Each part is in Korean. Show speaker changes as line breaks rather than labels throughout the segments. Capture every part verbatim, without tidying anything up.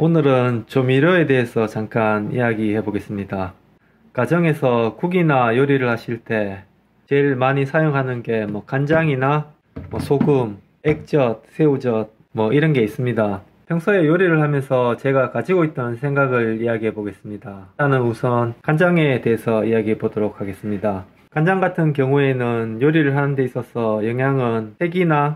오늘은 조미료에 대해서 잠깐 이야기해 보겠습니다. 가정에서 국이나 요리를 하실 때 제일 많이 사용하는 게 뭐 간장이나 뭐 소금, 액젓, 새우젓 뭐 이런 게 있습니다. 평소에 요리를 하면서 제가 가지고 있던 생각을 이야기해 보겠습니다. 일단은 우선 간장에 대해서 이야기해 보도록 하겠습니다. 간장 같은 경우에는 요리를 하는 데 있어서 영양은 색이나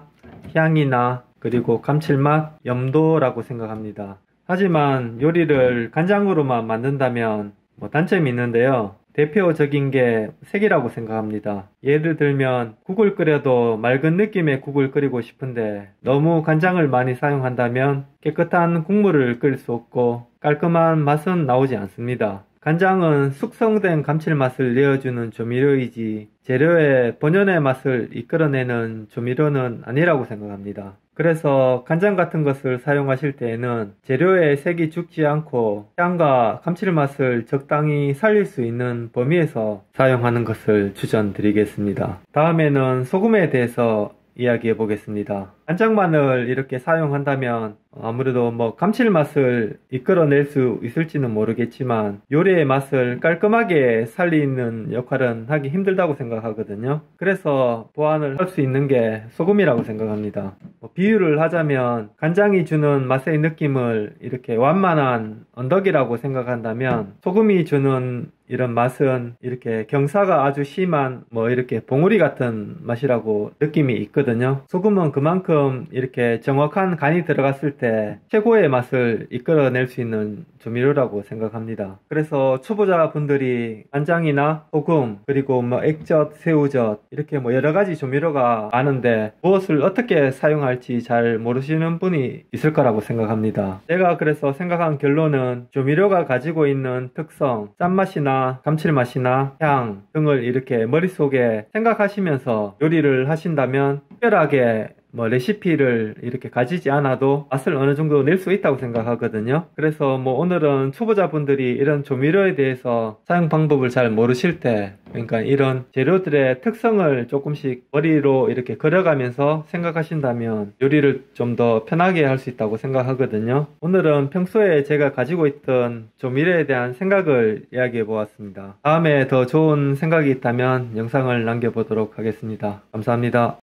향이나 그리고 감칠맛, 염도라고 생각합니다. 하지만 요리를 간장으로만 만든다면 뭐 단점이 있는데요. 대표적인 게 색이라고 생각합니다. 예를 들면 국을 끓여도 맑은 느낌의 국을 끓이고 싶은데 너무 간장을 많이 사용한다면 깨끗한 국물을 끓일 수 없고 깔끔한 맛은 나오지 않습니다. 간장은 숙성된 감칠맛을 내어주는 조미료이지 재료의 본연의 맛을 이끌어내는 조미료는 아니라고 생각합니다. 그래서 간장 같은 것을 사용하실 때에는 재료의 색이 죽지 않고 향과 감칠맛을 적당히 살릴 수 있는 범위에서 사용하는 것을 추천드리겠습니다. 다음에는 소금에 대해서 이야기해 보겠습니다. 간장만을 이렇게 사용한다면 아무래도 뭐 감칠맛을 이끌어낼 수 있을지는 모르겠지만 요리의 맛을 깔끔하게 살리는 역할은 하기 힘들다고 생각하거든요. 그래서 보완을 할 수 있는 게 소금이라고 생각합니다. 뭐 비유를 하자면 간장이 주는 맛의 느낌을 이렇게 완만한 언덕이라고 생각한다면 소금이 주는 이런 맛은 이렇게 경사가 아주 심한 뭐 이렇게 봉우리 같은 맛이라고 느낌이 있거든요. 소금은 그만큼 이렇게 정확한 간이 들어갔을 때 최고의 맛을 이끌어낼 수 있는 조미료라고 생각합니다. 그래서 초보자분들이 간장이나 소금 그리고 뭐 액젓, 새우젓 이렇게 뭐 여러가지 조미료가 많은데 무엇을 어떻게 사용할지 잘 모르시는 분이 있을 거라고 생각합니다. 제가 그래서 생각한 결론은 조미료가 가지고 있는 특성, 짠맛이나 감칠맛이나 향 등을 이렇게 머릿속에 생각하시면서 요리를 하신다면 특별하게 뭐 레시피를 이렇게 가지지 않아도 맛을 어느 정도 낼 수 있다고 생각하거든요. 그래서 뭐 오늘은 초보자분들이 이런 조미료에 대해서 사용 방법을 잘 모르실 때 그러니까 이런 재료들의 특성을 조금씩 머리로 이렇게 그려가면서 생각하신다면 요리를 좀 더 편하게 할 수 있다고 생각하거든요. 오늘은 평소에 제가 가지고 있던 조미료에 대한 생각을 이야기해 보았습니다. 다음에 더 좋은 생각이 있다면 영상을 남겨보도록 하겠습니다. 감사합니다.